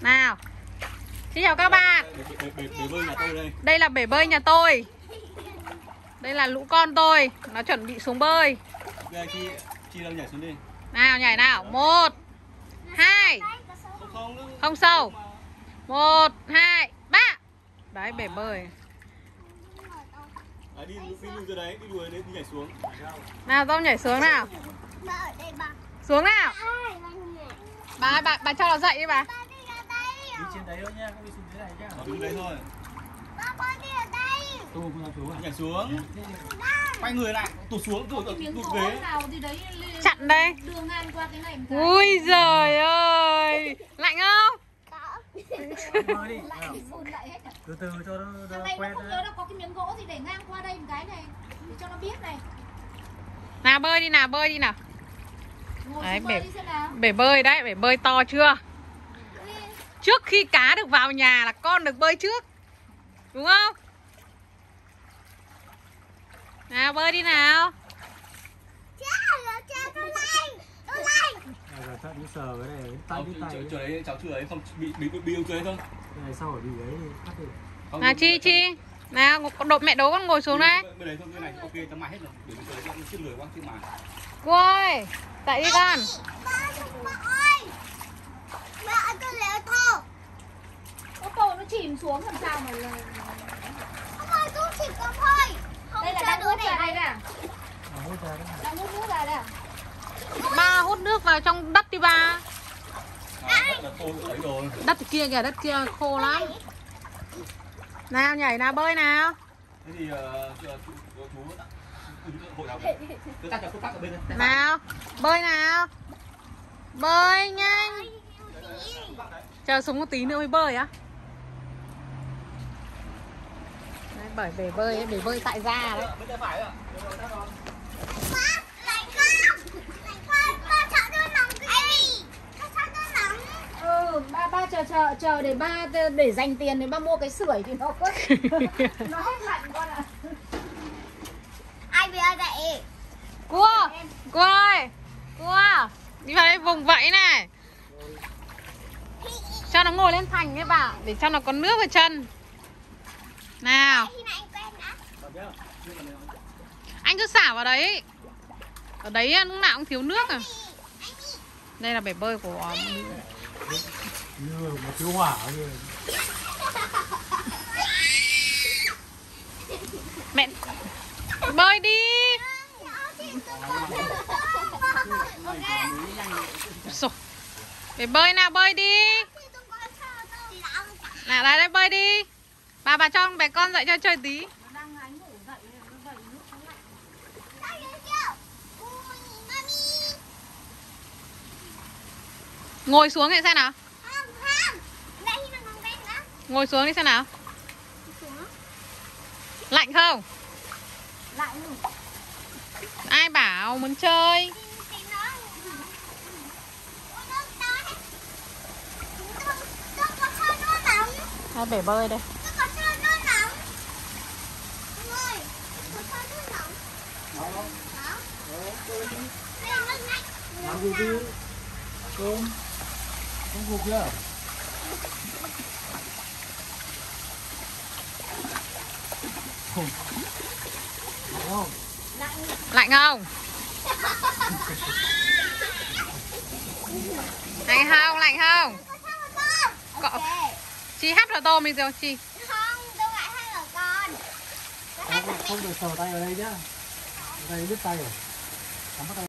Nào. Xin chào các bạn. Bể bơi nhà tôi đây. Đây là bể bơi nhà tôi. Đây là lũ con tôi. Nó chuẩn bị xuống bơi. Chi đâu nhảy xuống đi. Nào nhảy nào. 1 2. Không sâu. 1 2 3. Đấy bể bơi. Đi lùi ra đấy, đi lùi đấy, đi nhảy xuống. Nào Dâu nhảy xuống nào. Xuống nào. Bà cho nó dậy đi bà. Đi trên đấy thôi nha, không đi xuống dưới này nhá. Đứng đấy thôi. Tôi không xuống à? Nhảy xuống. Quay người lại, tụt xuống, tụt ghế. Chặn đây. Ui giời ơi. Lạnh không? Bơi đi. Từ từ cho nó quen. Không nhớ đâu có cái miếng gỗ gì để ngang qua đây một cái này để cho nó biết này. Nào bơi đi nào, bơi đi nào. Ngồi Đấy, xuống bơi đi xem nào. bể bơi đấy, bể bơi to chưa? Trước khi cá được vào nhà là con được bơi trước. Đúng không? Nào bơi đi nào. Là chắc đi sờ cái này, tay đi tay. Chỗ đấy cháu chưa ấy, không bị biêu chơi không? Cái này sau ở bị ấy thì cắt được. Nào Chi. Nào mẹ đố con ngồi xuống đây. Bên đấy thôi, cái này ok, tao mãi hết rồi. Để bên đấy nó chết lười quá chứ mà. Cô ơi, dậy đi con. Ô tô nó chìm xuống làm sao mà là... Đây là đang hút ra đây nè. Đang hút ra đây à? Ba hút nước vào trong đất đi ba. Là khô đấy rồi. Đất kia kìa, đất kia khô lắm. Nào nhảy nào, bơi nào. Thế thì chú hội nào cứ tắt ở bên đây. Nào, bơi nào. Bơi nhanh. Chờ xuống một tí nữa mới bơi á. Đấy, bởi bể bơi ấy, bể bơi tại gia đấy. Bên tay phải ạ. Ba chờ để ba để dành tiền để ba mua cái sưởi thì nó có nó hết lạnh con ạ. Ai về vậy? Cô ơi, đi vào đây vùng vẫy này. Cho nó ngồi lên thành ấy bà, để cho nó có nước ở chân. Nào. Anh cứ xả vào đấy. Ở đấy lúc nào cũng thiếu nước à. Đây là bể bơi của như một thiếu hỏa như mẹ. Bơi đi. Rồi. Bể bơi nào, bơi đi. Nào đây bơi đi. Bà cho bé con dậy cho chơi tí. Ngồi xuống thì xem nào. Ngồi xuống đi xem nào. Lạnh không? Lạnh. Ai bảo muốn chơi? Đây bể bơi đây. làm gì đi cơm không phục chưa? Không. Không. Lạnh không? Lạnh không? Chị hấp vào tôm đi rồi chị. Không được sờ tay ở đây nhá. Ở đây đứt tay rồi. Không bắt tay.